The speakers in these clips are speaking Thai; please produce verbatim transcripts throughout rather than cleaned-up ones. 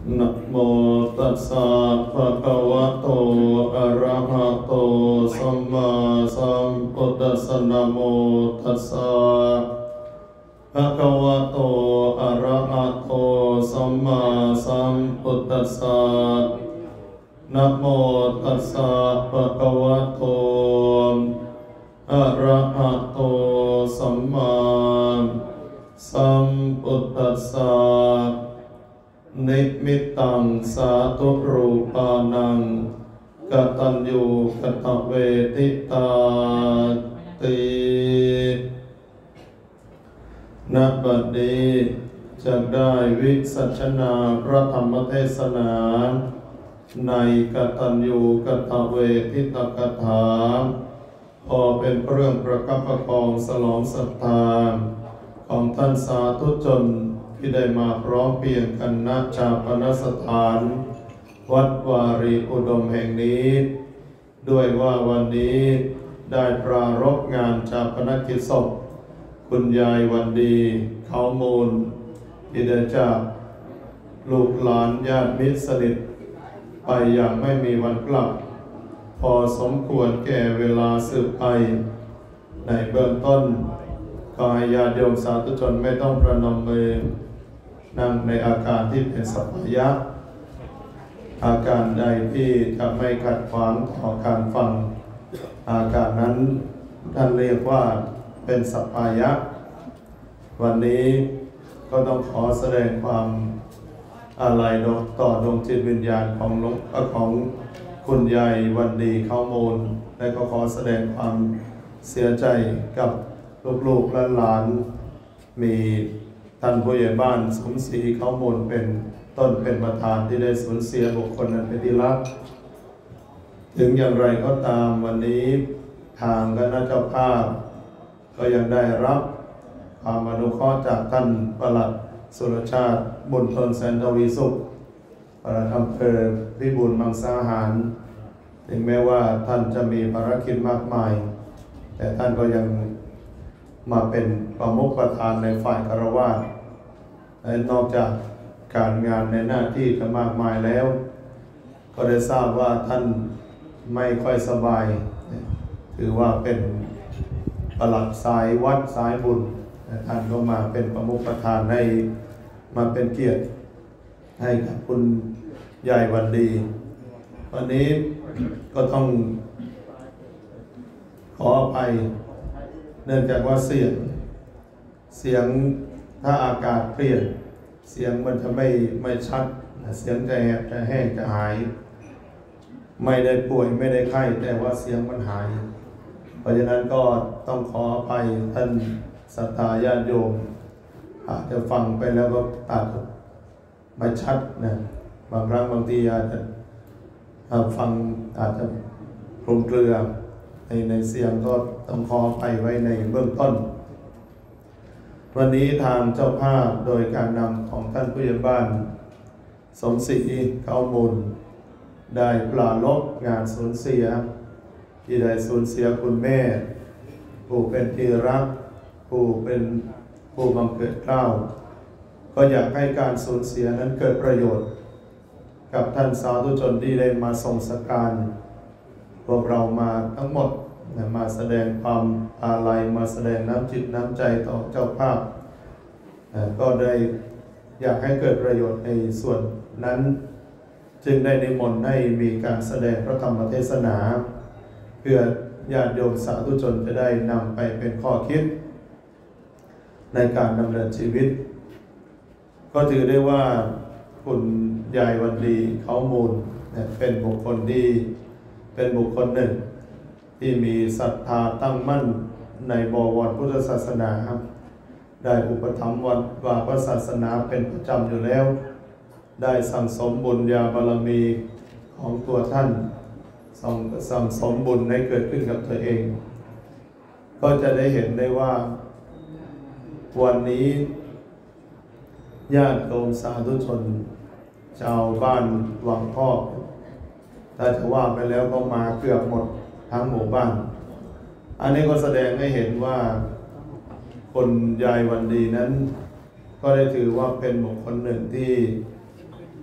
นะโมตัสสะภะคะวะโตอะระหะโตสัมมาสัมพุทธัสสะนะโมตัสสะภะคะวะโตอะระหะโตสัมมาสัมพุทธัสสะนะโมตัสสะภะคะวะโตอะระหะโตสัมมาสัมพุทธัสสะนิมิตตังสาธุรูปานังกตัญญูกตเวทิตาติณบัดนี้จะได้วิสัชนาพระธรรมเทศนาในกตัญญูกตเวทิตกถาพอเป็นเรื่องประคับประคองสลองศรัทธาของท่านสาธุชนที่ได้มาพร้อมเพรียงกันณชาปนสถานวัดวารีอุดมแห่งนี้ด้วยว่าวันนี้ได้ปรารภงานชาปนกิจศพคุณยายวันดีเขามูลที่ได้จากลูกหลานญาติมิตรสนิทไปอย่างไม่มีวันกลับพอสมควรแก่เวลาสืบไปในเบื้องต้นขอให้ญาติโยมสาธุชนไม่ต้องประนมมือนั่งในอาการที่เป็นสัพพยะอาการใดที่จะไม่ขัดขวางต่อการฟังอาการนั้นท่านเรียกว่าเป็นสัพพยะวันนี้ก็ต้องขอแสดงความอาลัยต่อดวงจิตวิญญาณของหลวงของคุณยายวันดีเขามูลและก็ขอแสดงความเสียใจกับลูกๆหลานๆมีท่านผู้ใหญ่บ้านสมศรีเขามูลเป็นต้นเป็นประธานที่ได้สูญเสียบุคคลนั้นเป็นที่รักถึงอย่างไรก็ตามวันนี้ทางคณะเจ้าภาพก็ยังได้รับความอนุเคราะห์จากท่านปลัดสุรชาติบุญทนแสนทวีสุขปลัดอำเภอพิบูลมังสาหารถึงแม้ว่าท่านจะมีภารกิจมากมายแต่ท่านก็ยังมาเป็นประมุขประธานในฝ่ายคฤหัสถ์และนอกจากการงานในหน้าที่จะมากมายแล้วก็ได้ทราบว่าท่านไม่ค่อยสบายถือว่าเป็นปลัดสายวัดสายบุญท่านก็มาเป็นประมุขประธานให้มาเป็นเกียรติให้กับคุณยายวันดีวันนี้ก็ต้องขออภัยเนื่องจากว่าเสียงเสียงถ้าอากาศเปลี่ยนเสียงมันจะไม่ไม่ชัดเสียงจะแหบจะแห้งจะหายไม่ได้ป่วยไม่ได้ไข้แต่ว่าเสียงมันหายเพราะฉะนั้นก็ต้องขออภัยท่านศรัทธาญาติโยมอาจจะฟังไปแล้วก็อาจจะไม่ชัดนะบางครั้งบางทีอาจจะฟังอาจจะคลุมเครือในในเสียงก็ต้องขอไปไว้ในเบื้องต้นวันนี้ทางเจ้าภาพโดยการนำของท่านผู้ใหญ่บ้านสมศรีเขามูลได้ปราลบงานสูญเสียที่ได้สูญเสียคุณแม่ผู้เป็นที่รักผู้เป็นผู้บังเกิดเกล้าก็อยากให้การสูญเสียนั้นเกิดประโยชน์กับท่านสาธุชนที่ได้มาทรงสักการพวกเรามาทั้งหมดมาแสดงความอาลัยมาแสดงน้ำจิตน้ำใจต่อเจ้าภาพก็ได้อยากให้เกิดประโยชน์ในส่วนนั้นจึงได้นิมนต์ให้มีการแสดงพระธรรมเทศนาเพื่อญาติโยมสาธุชนจะได้นำไปเป็นข้อคิดในการดำเนินชีวิตก็ถือได้ว่าคุณยายวันดีเขามูลเป็นบุคคลที่เป็นบุคคลหนึ่งที่มีศรัทธาตั้งมั่นในบวรพุทธศาสนาได้อุปถัมภ์วัดว่าพระศาสนาเป็นประจำอยู่แล้วได้สั่งสมบุญญาบารมีของตัวท่านสั่งสั่งสมบุญให้เกิดขึ้นกับตัวเองก็จะได้เห็นได้ว่าวันนี้ญาติโยมสาธุชนชาวบ้านวังพ่อถ้าจะว่าไปแล้วก็มาเกือบหมดทั้งหมู่บ้านอันนี้ก็แสดงให้เห็นว่าคนยายวันดีนั้นก็ได้ถือว่าเป็นบุคคลหนึ่งที่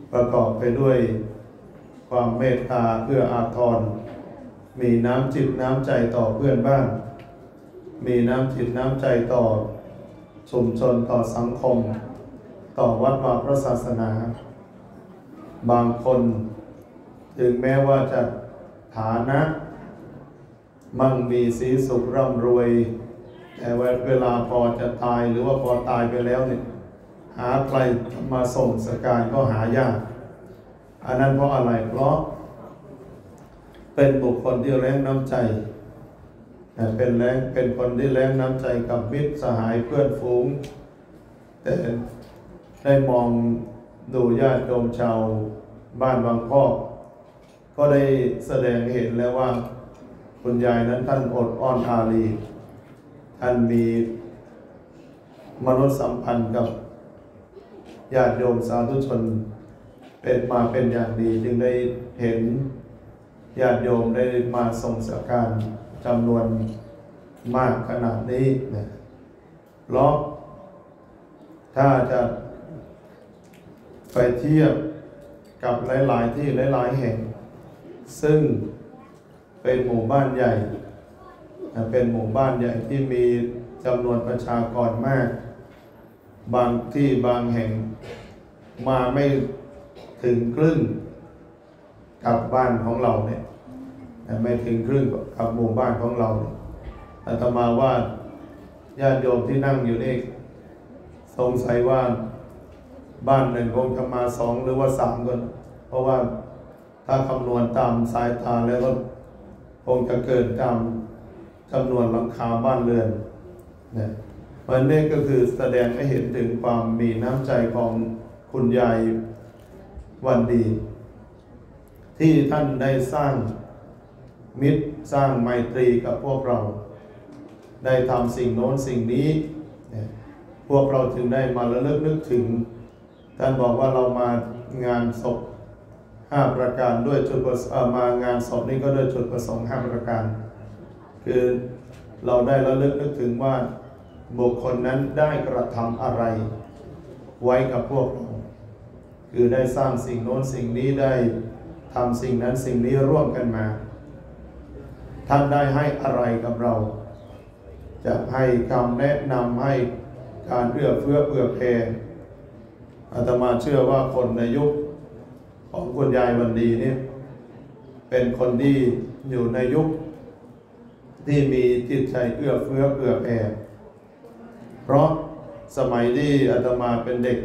ประกอบไปด้วยความเมตตาเอื้ออาทรมีน้ำจิตน้ำใจต่อเพื่อนบ้านมีน้ำจิตน้ำใจต่อชุมชนต่อสังคมต่อวัดวาพระศาสนาบางคนถึงแม้ว่าจะฐานะมั่งมีสีสุขร่ำรวยแต่เวลาพอจะตายหรือว่าพอตายไปแล้วเนี่ยหาใครมาส่งสการก็หายากอันนั้นเพราะอะไรเพราะเป็นบุคคลที่แรงน้ำใจเป็นแรงเป็นคนที่แรงน้ำใจกับมิตรสหายเพื่อนฝูงแต่ได้มองดูญาติโยมชาวบ้านบางพอกก็ได้แสดงเห็นแล้วว่าคุณยายนั้นท่านอดอ้อนอารีท่านมีมนุษยสัมพันธ์กับญาติโยมสาธุชนเป็นมาเป็นอย่างดีจึงได้เห็นญาติโยมได้มาส่งสักการจำนวนมากขนาดนี้นะเพราะถ้าจะไปเทียบกับหลายๆที่หลายๆแห่งซึ่งเป็นหมู่บ้านใหญ่เป็นหมู่บ้านใหญ่ที่มีจำนวนประชากรมากบางที่บางแห่งมาไม่ถึงครึ่งกับบ้านของเราเนี่ยไม่ถึงครึ่งกับหมู่บ้านของเราอาตมาว่าญาติโยมที่นั่งอยู่นี่สงสัยว่าบ้านหนึ่งคงจะมาสองหรือว่าสามคนเพราะว่าถ้าคำนวณตามสายตาแล้วก็คงจะเกินตามจำนวนหลังคาบ้านเรือนนะวันนี้ก็คือแสดงให้เห็นถึงความมีน้ำใจของคุณยายวันดีที่ท่านได้สร้างมิตรสร้างไมตรีกับพวกเราได้ทำสิ่งโน้นสิ่งนี้พวกเราจึงได้มาระลึกนึกถึงท่านบอกว่าเรามางานศพห้าประการด้วยจุดประสงค์มางานศพนี้ก็ด้วยจุดประสงค์ห้าประการคือเราได้ระลึกนึกถึงว่าบุคคลนั้นได้กระทำอะไรไว้กับพวกเราคือได้สร้างสิ่งโน้นสิ่งนี้ได้ทำสิ่งนั้นสิ่งนี้ร่วมกันมาท่านได้ให้อะไรกับเราจะให้คำแนะนำให้การเอื้อเฟื้อเผื่อแผ่อาตมาเชื่อว่าคนในยุคของคุณยายวันดีนี่เป็นคนที่อยู่ในยุคที่มีจิตใจเอื้อเฟื้อเผื่อแผ่เพราะสมัยที่อาตมาเป็นเด็ก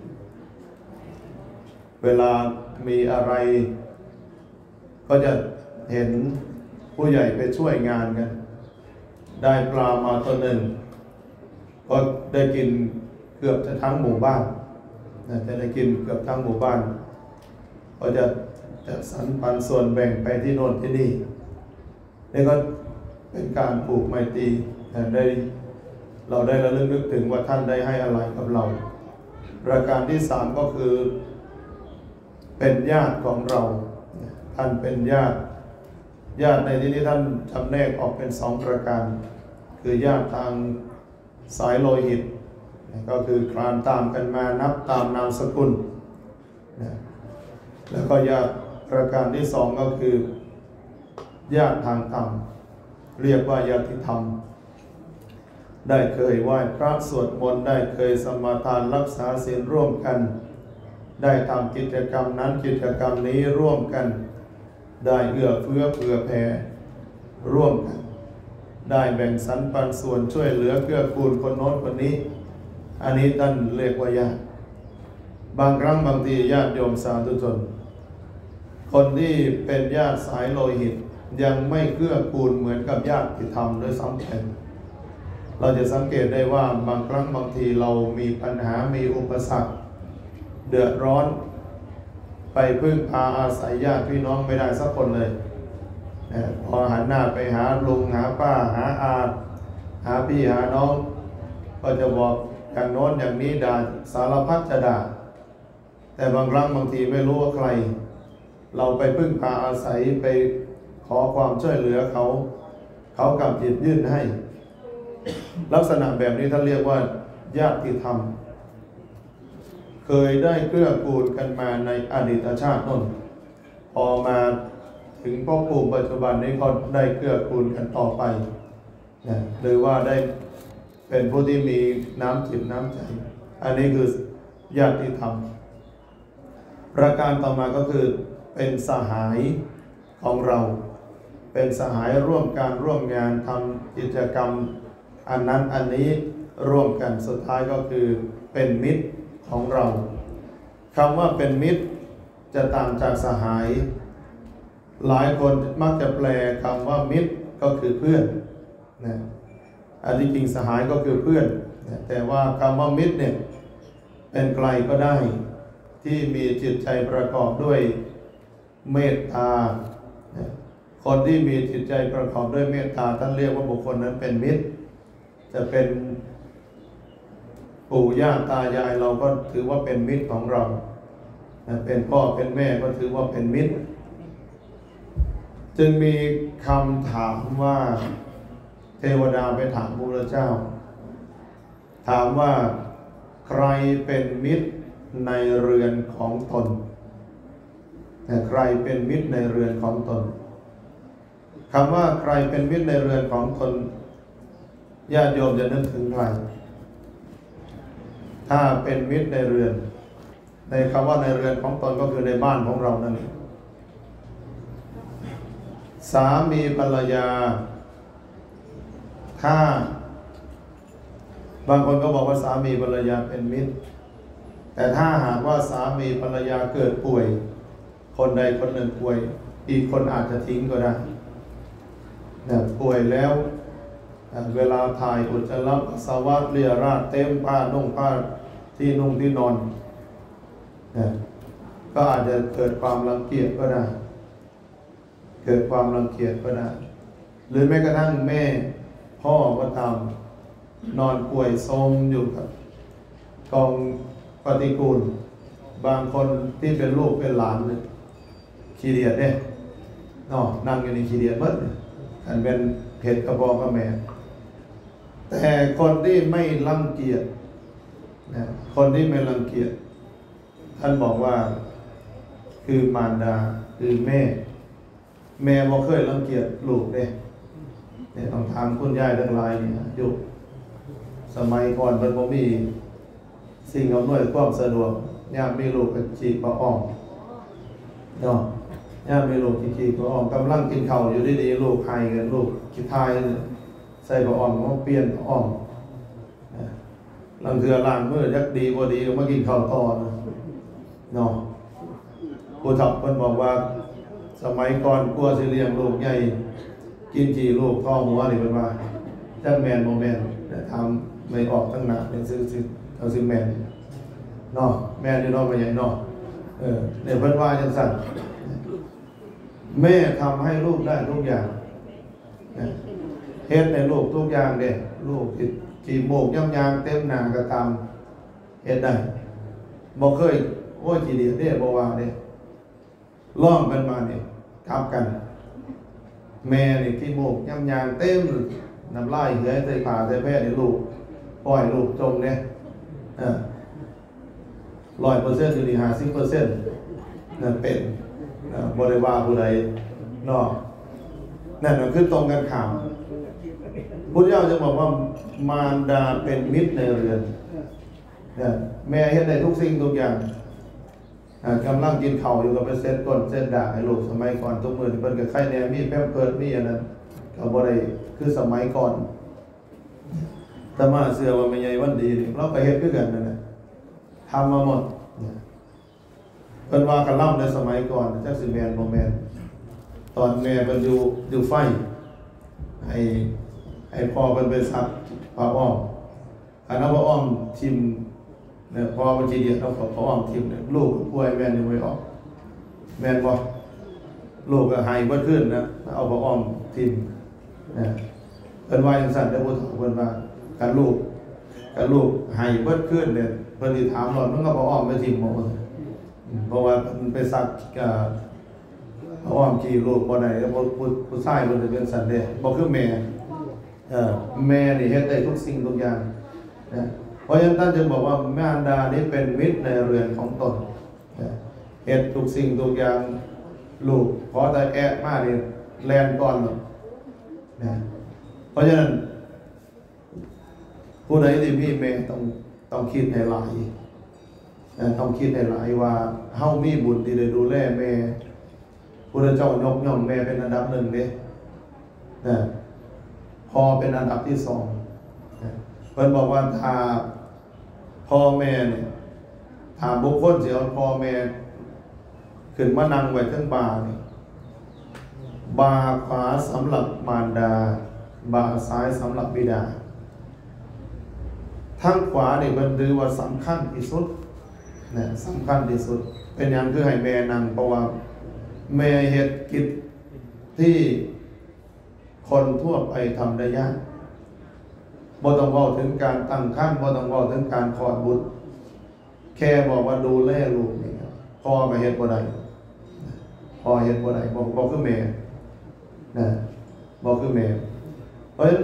เวลามีอะไรก็จะเห็นผู้ใหญ่ไปช่วยงานกันได้ปลามาตัวหนึ่งก็ได้กินเกือบจะทั้งหมู่บ้านจะได้กินเกือบทั้งหมู่บ้านก็จะจะสรรปันส่วนแบ่งไปที่โน่นที่นี่นี่ก็เป็นการปลูกไมตรีได้เราได้ระลึกนึกถึงว่าท่านได้ให้อะไรกับเราประการที่สามก็คือเป็นญาติของเราท่านเป็นญาติญาติในที่นี้ท่านจำแนกออกเป็นสองประการคือญาติทางสายโลหิตก็คือคลานตามกันมานับตามนามสกุลแล้วก็ญาติประการที่สองก็คือญาติทางธรรมเรียกว่าญาติธรรมได้เคยไหว้พระสวดมนต์ได้เคยสมาทานรักษาศีลร่วมกันได้ทำกิจกรรมนั้นกิจกรรมนี้ร่วมกันได้เอื้อเฟื้อเผื่อแผ่ร่วมกันได้แบ่งสรรปันส่วนช่วยเหลือเกื้อกูลคนโน้นคนนี้อันนี้ท่านเรียกว่าญาติบางครั้งบางทีญาติโยมสาธุชนคนที่เป็นญาติสายโลหิตยังไม่เกื้อกูลเหมือนกับญาติธรรมโดยซ้ำไปเราจะสังเกตได้ว่าบางครั้งบางทีเรามีปัญหามีอุปสรรคเดือดร้อนไปพึ่งพาอาศัยญาติพี่น้องไม่ได้สักคนเลยพอหันหน้าไปหาลุงหาป้าหาอาหาพี่หาน้องก็จะบอกอย่างโน้นอย่างนี้ด่าสารพัดจะด่าแต่บางครั้งบางทีไม่รู้ว่าใครเราไปพึ่งพาอาศัยไปขอความช่วยเหลือเขาเขากลับหยิบยื่นให้ลักษณะแบบนี้ท่านเรียกว่าญาติธรรมคเคยได้เกื้อกูลกันมาในอดีตชาตินั่นพอมาถึงภพภูมิปัจจุบันนี้เขาได้เกื้อกูลกันต่อไปนะหรือว่าได้เป็นผู้ที่มีน้ำจิตน้ำใจอันนี้คือญาติธรรมประการต่อมาก็คือเป็นสหายของเราเป็นสหายร่วมการร่วมงานทำกิจกรรมอันนั้นอันนี้ร่วมกันสุดท้ายก็คือเป็นมิตรของเราคำว่าเป็นมิตรจะต่างจากสหายหลายคนมักจะแปลคำว่ามิตรก็คือเพื่อนนะอันที่จริงสหายก็คือเพื่อนนะแต่ว่าคำว่ามิตรเนี่ยเป็นใครก็ได้ที่มีจิตใจประกอบด้วยเมตตานะคนที่มีจิตใจประกอบด้วยเมตตาท่านเรียกว่าบุคคลนั้นเป็นมิตรจะเป็นปู่ย่าตายายเราก็ถือว่าเป็นมิตรของเราเป็นพ่อเป็นแม่ก็ถือว่าเป็นมิตรจึงมีคำถามว่าเทวดาไปถามพระพุทธเจ้าถามว่าใครเป็นมิตรในเรือนของตนใครเป็นมิตรในเรือนของตนคำว่าใครเป็นมิตรในเรือนของตนญาติโยมจะนึกถึงใครถ้าเป็นมิตรในเรือนในคำว่าในเรือนของตนก็คือในบ้านของเรานั่นเองสามีภรรยาถ้าบางคนก็บอกว่าสามีภรรยาเป็นมิตรแต่ถ้าหากว่าสามีภรรยาเกิดป่วยคนใดคนหนึ่งป่วยอีกคนอาจจะทิ้งก็ได้เนี่ยป่วยแล้วเวลาถ่ายอุจจาระปัสสาวะเลียราดเต็มผ้านุ่งผ้าที่นุ่งที่นอนเนี่ยก็อาจจะเกิดความรังเกียจก็ได้เกิดความรังเกียจก็ได้หรือแม้กระทั่งแม่พ่อก็ตามนอนป่วยโทรมอยู่กับกองปฏิกูลบางคนที่เป็นลูกเป็นหลานเนี่ยขี้เดียดเนี่ยนอนั่งอยู่ในขี้เดียดเบิดอันเป็นเผ็ดกระบอกกระแม่แต่คนที่ไม่รังเกียจนะคนที่ไม่รังเกียจท่านบอกว่าคือมารดาคือแม่แม่บ่เคยรังเกียจลูกเนี่ยเนี่ยต้องถามคุณยายทั้งหลายนี่อยู่สมัยก่อนมันบ่มีสิ่งอำนวยความสะดวกยามมีลูกก็ฉีกพระอ้อมเนาะยามมีลูกฉีกพระอ้อมกำลังกินข้าวอยู่ดีๆลูกไห้กันลูกคิดทายใส่พระอ้อมก็เปลี่ยนพระอ้อมลังเทือล้างมือยักดีบ่ดีก็มากินข้าวต่อนะเนาะผู้ทับเพิ่นบอกว่าสมัยก่อนกลัวสิเลี้ยงลูกใหญ่กินจีลูกท้อหัวนี่เพิ่นว่าจักแม่นบ่แม่นแต่ทำไม่ออกทั้งหน้าเป็นซื่อๆเอาสิแม่นเนาะแม่นอยู่เนาะบ่ใหญ่เนาะเออเนี่ยเพิ่นว่าจังซั่นแม่ทำให้ลูกได้ทุกอย่างเฮ็ดให้ลูกทุกอย่างเด้ลูกขี้โมกย่ำยางเต็มหน้าก็ตามเฮ็ดได้บ่เคยโอ้ยขี้เดียดเด้บ่ว่าเด้ล้อมกันมานี่กลับกันแม่นี่ขี้โมกย่ำยางเต็มน้ำลายเหือยใส่ขาใส่แพร่นี่ลูกปล่อยลูกจมเนี่ยเออ ร้อยเปอร์เซ็นต์หรือห้าสิบเปอร์เซ็นต์นั่นเป็นบริวารผู้ใดนอกนั่นคือตรงกันข้ามพุทธเจ้าจะบอกว่ามารดาเป็นมิตรในเรือนแม่เห็นในทุกสิ่งทุกอย่างกำลังกินข้าวอยู่กับเป็นเส้นก้นเส้นด่างให้ลูกสมัยก่อนทุกมือที่เป็นกับไข่แหนมมีแป้งเพิดมีอันนั้นก็บ่ได้คือสมัยก่อนแต่มาเสื้อว่าไม่ใหญ่วันดีเราไปเฮ็ดคือกันนั่นแหละทำมาหมดเป็นว่ากันล่ำในสมัยก่อนจักสิแมนโมแมนตอนแม่เป็นอยู่อยู่ไฟไอ้ไอ้พ่อเป็นไปซักพระอ้อมอันนั้นพระอ้อมทิมเนี่ยพอมันจีเดียดเราขอพระอ้อมทิมเนี่ยลูกป่วยแม่ยังไม่ออกแม่บอกลูกก็หายเบิ้ลขึ้นนะเอาพระอ้อมทิมเนี่ยเป็นว่าอย่างสั่นได้พูดถึงเป็นว่าการลูกการลูกหายเบิ้ลขึ้นเนี่ยเพิ่นสิถามหลอนมันก็พระอ้อมไปทิมหมดเพราะว่ามันไปซักพระอ้อมกี่ลูกบ่ได้แล้วผู้ผู้ชายมันจะเป็นสันเด้บ่คือแม่เออแม่นี่เฮ็ดได้ทุกสิ่งทุกอย่างนะเพราะฉะนั้นท่านจึงบอกว่ามารดานี้เป็นมิตรในเรือนของตนเหตุทุกสิ่งทุกอย่างลูกขอแต่แอะมากเลยแลนก่อนเลยนะเพราะฉะนั้นผู้ใดที่มีแม่ต้องต้องคิดให้หลายต้องคิดให้หลายว่าเฮามีบุญที่ได้ดูแลแม่พระเจ้ายกย่องแม่เป็นอันดับหนึ่งเด้นะพอเป็นอันดับที่สองเพิ่นบอกว่าถ้าพ่อแม่เนี่ยถ้าบุคคลสิเอาพ่อแม่ขึ้นมานั่งไว้ทั้งบ่านี่บ่าขวาสำหรับมารดาบ่าซ้ายสำหรับบิดาทั้งขวานี่มันถือว่าสำคัญที่สุดเนี่ยสำคัญที่สุดเป็นอย่างคือให้แม่นั่งเพราะว่าแม่เฮ็ดกิจที่คนทั่วไปทำได้ยากบ่ต้องเว้าถึงการตั้งครรภ์บ่ต้องเว้าถึงการคลอดบุตรแค่บอกว่าดูแลลูกนี่ครับพ่อก็เฮ็ดบ่ได้พ่อเฮ็ดบ่ได้บ่บ่คือแม่นะบ่คือแม่เพราะฉะนั้น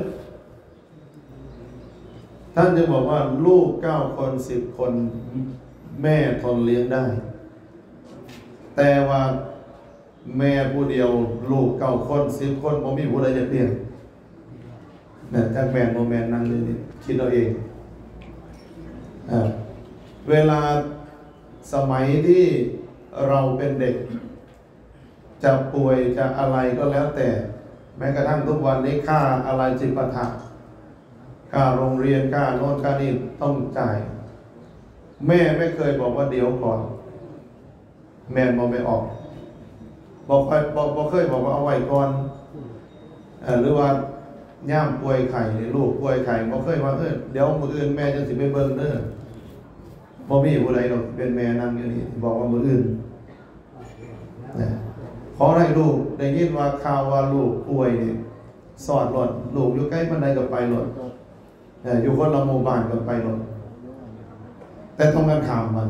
ท่านจะบอกว่าลูกเก้าคนสิบคนแม่ทนเลี้ยงได้แต่ว่าแม่ผู้เดียวลูกเก้าคนสิบคนบ่มีผู้ใดจะเลี้ยงเนี่ยจากแม่นโมแมนนั่งเลยคิดเอาเองอ่าเวลาสมัยที่เราเป็นเด็กจะป่วยจะอะไรก็แล้วแต่แม้กระทั่งทุกวันนี้ค่าอะไรจิปาถะค่าโรงเรียนค่าโน่นค่านี่ต้องจ่ายแม่ไม่เคยบอกว่าเดี๋ยวก่อนแม่บอกไม่ออกบอกไปบอกบอกเคยบอกว่าเอาไว้ก่อนเออหรือว่าย่ามป่วยไข่ลูกป่วยไข่บอกเคยว่าเออเดี๋ยวมื้ออื่นแม่จะสิไปเบิ่งเด้อบ่มีผู้ใดหรอกเป็นแม่นั่งอยู่นี่บอกว่ามื้ออื่นนะขอให้ลูกได้ยินว่าข่าวว่าลูกป่วยนี่สอดรถลูกอยู่ใกล้ปานใดก็ไปรถเอออยู่คนละหมู่บ้านก็ไปรถแต่ต้องกันข้ามมัน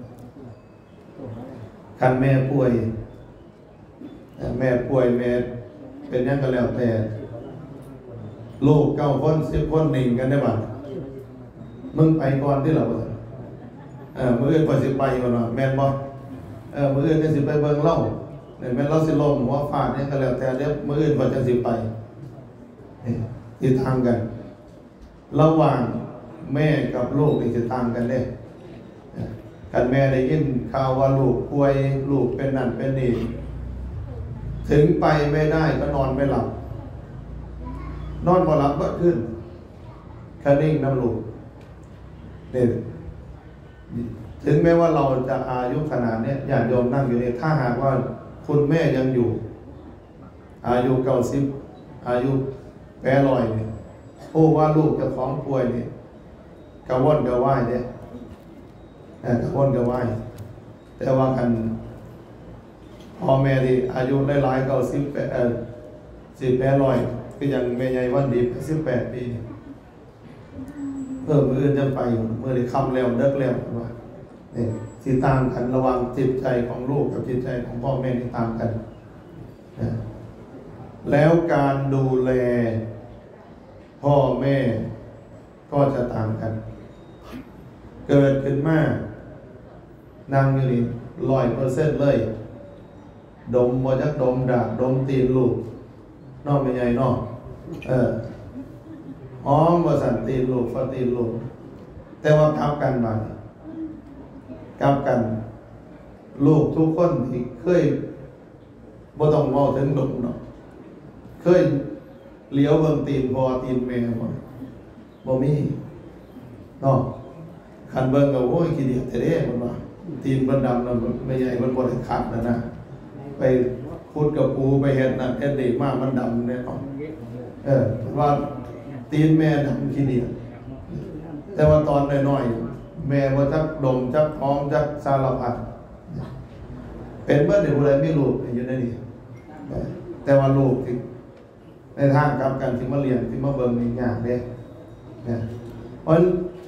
คันแม่ป่วยแม่ป่วยแม่เป็นยังก็แล้วแต่ลูกเก้าคนสิบคนหนิ่งกันได้บ้างมึงไปก่อนที่เราเออมืออื่นก่อนสิไปก่อนว่าแม่นบ่เออมืออื่นจะสิไปเบิ่งเล่าเนี่ยแม่นเล่าสิลมหัวฟาดเนี่ยก็แล้วแต่เดี๋ยวมืออื่นก่อนจะสิไปทิศทางกันระหว่างแม่กับลูกนี่จะต่างกันเด้กันแม่ได้ยินข่าวว่าลูกป่วยลูกเป็นนั่นเป็นนี่ถึงไปไม่ได้ก็นอนไม่หลับนอนบ่หลับก็ขึ้นคะนิ่งน้ำลูกเนี่ยถึงแม้ว่าเราจะอายุขนาดนี้ญาติโยมนั่งอยู่นี่ถ้าหากว่าคุณแม่ยังอยู่อายุเก้าสิบอายุแปดร้อยเนี่ยโอ้ว่าลูกจะท้องป่วยนี่กระวนกระวายเนี่ยกระวนกระวายแต่ว่ากันพ่อแม่ที่อายุหลายๆเก้าสิบแปดเออสิบแปดร้อยก็ยังแม่ใหญ่วันดีสิบแปดปีเพิ่มมืออื่นจะไปเมื่อได้คำแล้วเลิกแล้วว่าเนี่ยสิตามกันระหว่างจิตใจของลูกกับจิตใจของพ่อแม่ที่ตามกันนะแล้วการดูแลพ่อแม่ก็จะต่างกันเกิดขึ้นมานั่งอยู่นี่ร้อยเปอร์เซ็นต์เลยดมบ่จักดมดากดมตีนลูกนอกไม่ใหญ่นอกเอออ้อมบ่สั่นตีนลูกฟาตีนลูกแต่ว่ากลับกันมากลับกันลูกทุกคนที่เคยบ่ต้องเว้าถึงดมเนาะเคยเลี้ยวเบิ่งตีนพ่อตีนแม่บ่บ่มีเนาะคันเบิ่งก็โอ้ยขี้เดียดแท้ๆมันว่าตีนเพิ่นดำแล้วไม่ใหญ่มันบ่ได้ขัดนะนะไปขุดกับปูไปเฮ็ดนั่นเฮ็ดนี่มามันดำเนี่ยเออว่าตีนแม่ดำขี้เดียดแต่ว่าตอนน้อยๆแม่บ่จักดมจักหอมจักสารพัดเป็นเบิดได้ผู้ใดมีลูกอยู่ในนี้แต่ว่าลูกที่ในทางกลับกันที่มาเรียนที่มาเบิ่งนี่ยากเด้นะเพราะ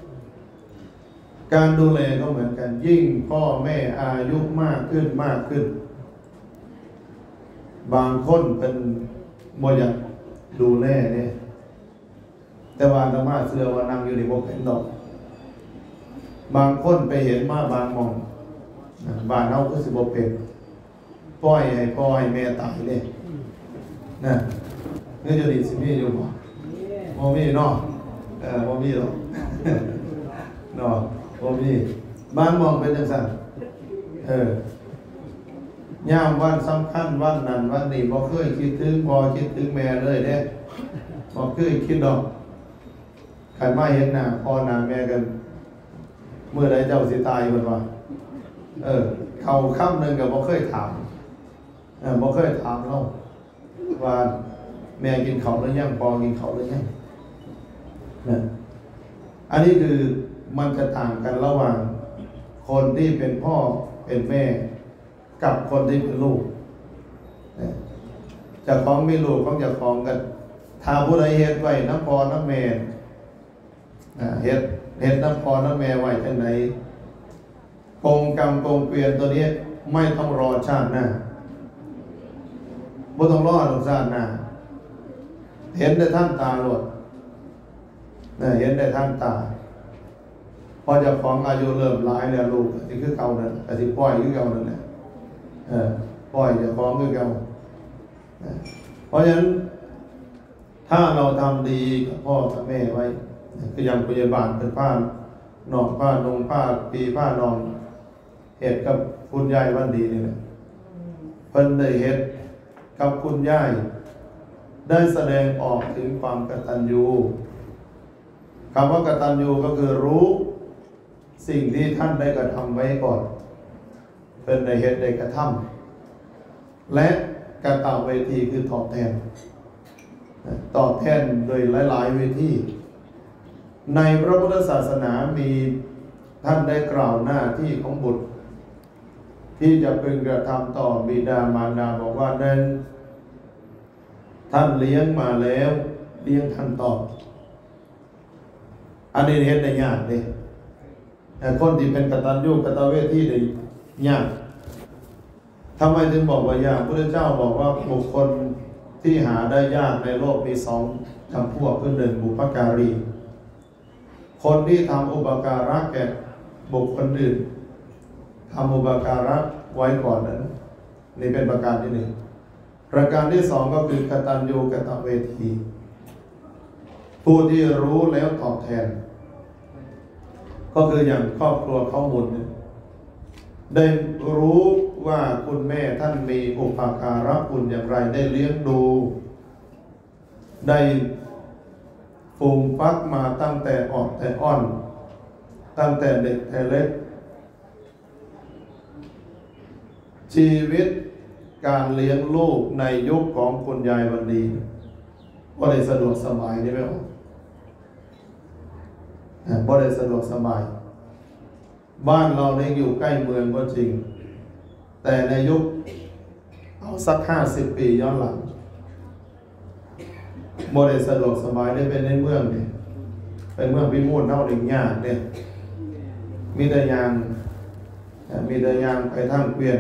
การดูแลก็เหมือนกันยิ่งพ่อแม่อายุมากขึ้นมากขึ้นบางคนเป็นบ่อยากดูแลเนี่ยแต่ว่าธรรมะเชื่อว่านั่งอยู่ในบ่เป็นดอกบางคนไปเห็นมาบางมองบ้านเฮาก็สิบ่เป็นปล่อยให้พ่อให้แม่ตายเลยนะเงื่อนจะดีสิมีอยู่บ่บ่มีเนาะเออบ่มีหรอกเนาะบ่มีบางมองเป็นจังซั่นเออยามวันสำคัญวันนั้นวันนี้บ่เคยคิดถึงพ่อคิดถึงแม่เลยเด้บ่เคยคิดดอกใครมาเห็นหน้าพ่อหน้าแม่กันเมื่อใดเจ้าสิตายเพิ่นว่าเออเขาค่ำนึงก็บ่เคยถามเออบ่เคยถามเราว่าแม่กินข้าวหรือยังพ่อกินข้าวหรือยังนะอันนี้คือมันจะต่างกันระหว่างคนที่เป็นพ่อเป็นแม่กับคนที่เป็นลูกจะคล้องไม่ลูกก็จะคล้องกันถ้าผู้ใดเฮ็ดไว้น้ำพอน้ำแม่เฮ็ดเฮ็ดน้ำพอน้ำแม่ไว้จังไหนกงกรรมกงเกวียนตัวนี้ไม่ต้องรอชาติหน้าไม่ต้องรอหรอกชาติหน้าเห็นได้ท่านตาหลดเห็นได้ท่านตาพอจะคล้องอายุเริ่มร้ายแล้วลูกที่คือเก่านั่นแต่ที่ปล่อยคือเก่านั่นแหละปล่อยจะฟ้องด้วยกันเพราะฉะนั้นถ้าเราทำดีกับพ่อกับแม่ไว้คือยังพยาบาลเป็นผ้าหนองผ้านงผ้าปีผ้านองเหตุกับคุณยายวันดีนี่แหละเพิ่นได้เหตุกับคุณยายได้แสดงออกถึงความกตัญญูคำว่ากตัญญูก็คือรู้สิ่งที่ท่านได้กระทำไว้ก่อนเป็นในเหตุใดกระทำและกตเวทีคือตอบแทนตอบแทนโดยหลายๆเวทีในพระพุทธศาสนามีท่านได้กล่าวหน้าที่ของบุตรที่จะพึงกระทำต่อบิดามารดาบอกว่าหนึ่งท่านเลี้ยงมาแล้วเลี้ยงท่านตอบอันนี้เห็นได้ยากเลยแต่คนที่เป็นกตัญญูกตเวทีได้ยากทำไมถึงบอกว่ายากพระพุทธเจ้าบอกว่าบุคคลที่หาได้ยากในโลกมีสองจำพวกคือหนึ่งบุพการีคนที่ทำอุปการะแก่บุคคลอื่นทำอุปการะไว้ก่อนนั้นนี่เป็นประการที่หนึ่งประการที่สองก็คือกตัญญูกตเวทีผู้ที่รู้แล้วตอบแทนก็คืออย่างครอบครัวเขาหมดได้รู้ว่าคุณแม่ท่านมีอุปการะคุณอย่างไรได้เลี้ยงดูได้ฟูมฟักมาตั้งแต่ออกแต่อ่อนตั้งแต่เด็กแต่เล็กชีวิตการเลี้ยงลูกในยุคของคุณยายวันดีก็ได้สะดวกสบายได้ไหมครับก็ได้สะดวกสบายบ้านเราเนี่ยอยู่ใกล้เมืองก็จริงแต่ในยุคเอาสักห้าสิบปีย้อนหลังบ่ได้สะดวกสบายได้เป็นในเมืองเนี่ยเป็นเมืองพิมูลเท่าดิ่งยากเนี่ยมีแต่ยางมีแต่ยางไปทางเกวียน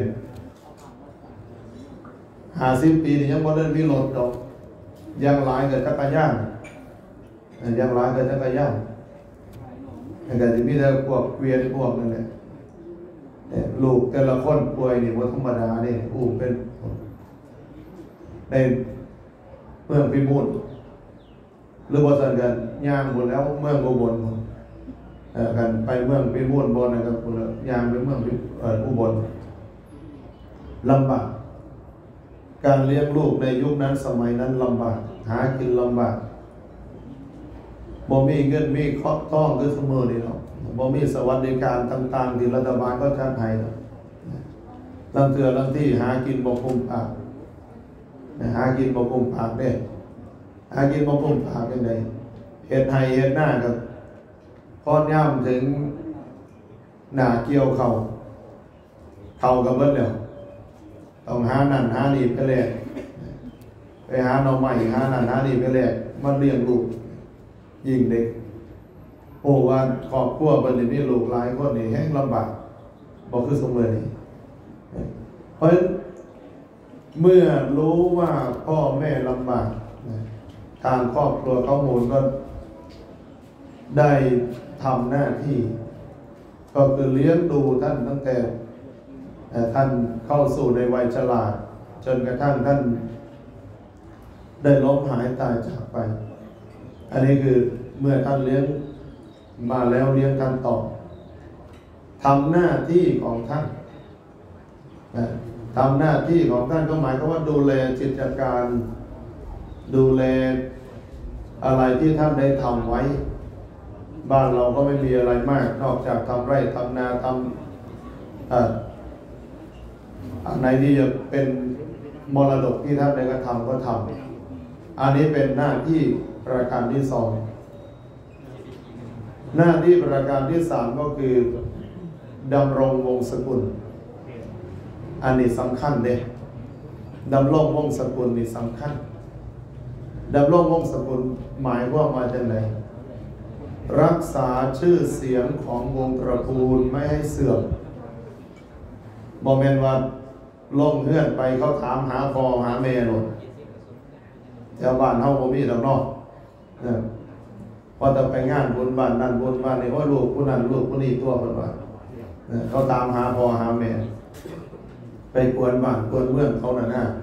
ห้าสิบปีนี่ยังบ่ได้มีรถดอกยังหลายกับจักรยานยังหลายกับจักรยานแต่ก็จะมีแต่พวกเกวียนพวกนั่นแหละลูกแต่ละคนป่วยนี่บ่ธรรมดาเนี่ยอู้เป็นในเมืองพิบูลหรือบ่ซั่นกันย่างหมดแล้วเมืองอุบลเอ่อกันไปเมืองพิบูลบ่นะครับพุ่นละย่างไปเมืองเอ่ออุบลลำบากการเลี้ยงลูกในยุคนั้นสมัยนั้นลำบากหากินลำบากบ่มีเงินมีข้อต้องคือเสมอนี่เนาะบ่มีสวัสดิการต่างๆที่รัฐบาลก็จัดให้เนาะลำเทื่อลำที่หากินบ่คุ้มปากหากินบ่คุ้มปากเด้หากินบ่คุ้มปากจังได๋เฮ็ดไร่เฮ็ดนาก็พอย่ำถึงหน้าเกี่ยวเข้าเข้าก็เบิดแล้วต้องหานั่นหานี่ไปแลกไปหาหน่อไม้หานั่นหานี่ไปแลกมันเลี้ยงลูกยิ่งเด็กโอ้ว่าครอบครัวเพิ่นนี่มีลูกหลายคนนี่แฮงลำบากบ่คือสมมื้อนี้เพราะเมื่อรู้ว่าพ่อแม่ลำบากทางครอบครัวเขาหมุนก็ได้ทำหน้าที่ก็คือเลี้ยงดูท่านตั้งแต่ท่านเข้าสู่ในวัยชราจนกระทั่งท่านได้ล้มหายตายจากไปอันนี้คือเมื่อท่านเลี้ยงมาแล้วเลี้ยงท่านต่อทำหน้าที่ของท่านทำหน้าที่ของท่านก็หมายความว่าดูแลกิจการดูแลอะไรที่ท่านได้ทำไว้บ้านเราก็ไม่มีอะไรมากนอกจากทำไร่ทำนาทำอันไหนที่จะเป็นมรดกที่ท่านได้กระทำก็ทำอันนี้เป็นหน้าที่ประการที่สองหน้าที่ประการที่สามก็คือดำรงวงศ์สกุลอันนี้สำคัญเด้ดำรงวงศ์สกุลนี่สำคัญดำรงวงศ์สกุลหมายว่ามาจากไหนรักษาชื่อเสียงของวงตระกูลไม่ให้เสื่อมโมเมนต์ว่าลงเฮือนไปเขาถามหาพ่อหาแม่หมดแถวบ้านเฮาบ่มีดอกเนาะเนี่ยพอจะไปงานบุญบ้านนั่นบุญบ้านนี่ว่าลูกผู้นั้นลูกผู้นี้ตัวเพิ่นว่าเนี่ยเขาตามหาพ่อหาแม่ไปกวนบ้านกวนเมืองเขาน่ะนะ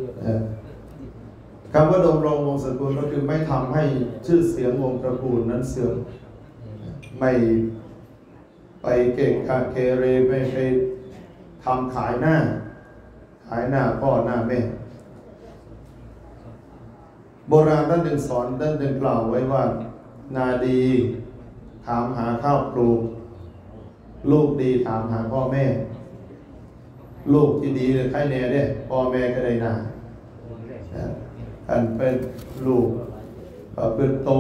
คำว่าดำรงวงศ์สกุลก็คือไม่ทำให้ชื่อเสียงวงตระกูลนั้นเสื่อมไม่ไปเก่งกาเกเรไม่ไปทำขายหน้าขายหน้าพ่อหน้าแม่โบราณท่านจึงสอนท่านจึงกล่าวไว้ว่านาดีถามหาข้าวปลูกลูกดีถามหาพ่อแม่ลูกที่ดีเลยใครแน่เด้พ่อแม่ก็ได้นาท่านเป็นลูกเป็นโต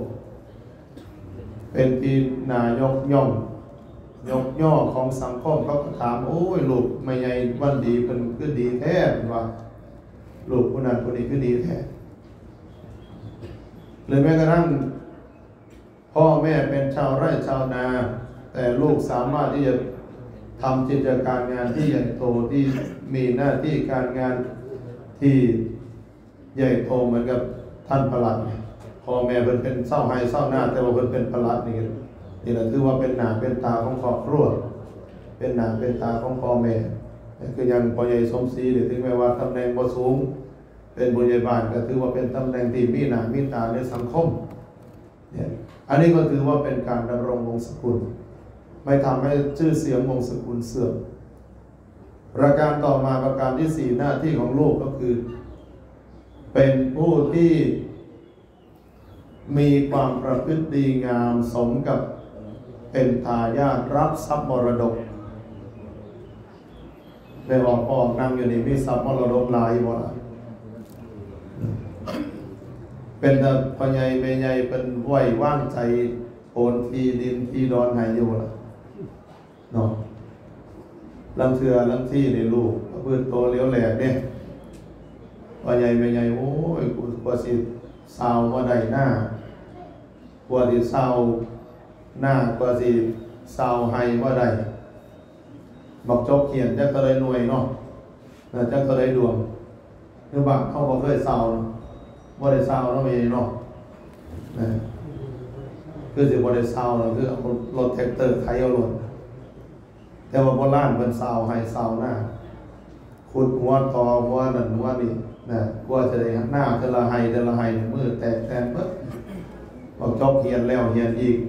เป็นที่นายกย่องยกย่อของสังคมเขาก็ถามโอ้ยลูกไม่ใหญ่วันดีเป็นคือดีแท้ว่าลูกคนนั้นคนนี้คือดีแท้หรือแม้กระทั่งพ่อแม่เป็นชาวไร่ชาวนาแต่ลูกสามารถที่จะทำกิจการงานที่ใหญ่โตที่มีหน้าที่การงานที่ใหญ่โตเหมือนกับท่านประหลัดพ่อแม่เป็นเป็นเศร้าไห้เศร้าหน้าแต่ว่าเป็นเป็นประหลัดนี่นี่แหละถือว่าเป็นหน้าเป็นตาของครอบครัวเป็นหน้าเป็นตาของพ่อแม่คือยังพ่อใหญ่สมศรีหรือถึงแม้ว่าตำแหน่งบ่สูงเป็นผู้ใหญ่บ้านก็ถือว่าเป็นตำแหน่งที่มีหน้ามีตาในสังคมเนี่ยอันนี้ก็ถือว่าเป็นการดำรงวงศ์สกุลไม่ทำให้ชื่อเสียงวงศ์สกุลเสื่อมประการต่อมาประการที่สี่หน้าที่ของลูกก็คือเป็นผู้ที่มีความประพฤติดีงามสมกับเป็นทายาทรับทรัพย์มรดกได้ออกออกนั่งอยู่ในมีทรัพย์มรดกหลายบ่ล่ะเป็นแต่พ่อใหญ่แม่ใหญ่เป็นไหวว่างใจโอนทีดินทีดอนให้อยู่ล่ะเนาะลำเทือลำที่ในลูกเพื่อนโตเลี้ยวแหลกเนี่ยพ่อใหญ่แม่ใหญ่โอ้ยกูกว่าสิสาวว่าใดหน้ากว่าสิสาวหน้ากว่าสิสาวให้ว่าใดบอกจบเขียนจักก็เลยหน่วยเนาะจักก็เลยดวงคือบางเขาบอกเคยสาวว่าได้สาวเนาะมีเนาะคือสิว่าได้สาวแล้วคือเอารถแท็กเตอร์ไถเอารถแต่ว่าโบราณเป็นสาวให้สาวหน้าขุดหัวตอหัวนั่นหัวนี่นะกว่าจะได้หน้าเทละไฮเทละไฮมือแตกแตนเบิดบอกจบเขียนแล้วเขียนอีก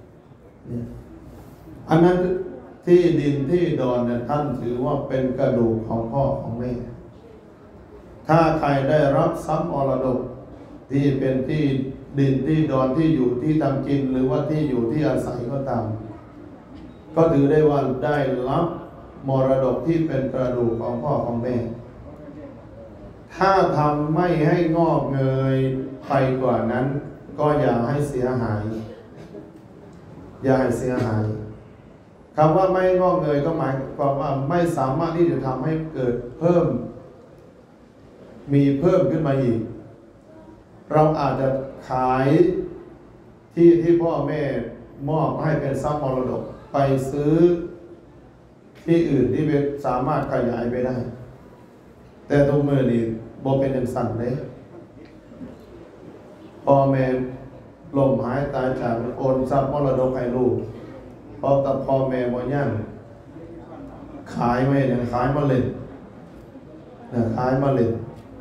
อันนั้นที่ดินที่ดอนเนี่ยท่านถือว่าเป็นกระดูกของพ่อของแม่ถ้าใครได้รับทรัพย์มรดกที่เป็นที่ดินที่ดอนที่อยู่ที่ทำกินหรือว่าที่อยู่ที่อาศัยก็ตามก็ถือได้ว่าได้รับมรดกที่เป็นกระดูกของพ่อของแม่ถ้าทำไม่ให้งอกเงยไปกว่านั้นก็อย่าให้เสียหายอย่าให้เสียหายคำว่าไม่งอกเงยก็หมายความว่าไม่สามารถที่จะทำให้เกิดเพิ่มมีเพิ่มขึ้นมาอีกเราอาจจะขายที่ที่พ่อแม่มอบให้เป็นทรัพย์มรดกไปซื้อที่อื่นที่เป็นสามารถขยายไปได้แต่ตรงมือนี่บ่เป็นอย่างสั่นเลยพ่อแม่ล้มหายตายจากโอนทรัพย์มรดกให้ลูกพอกับพ่อแม่บ่ย่างขายไม่เนี่ยขายมาเล่นนะขายมาเล่น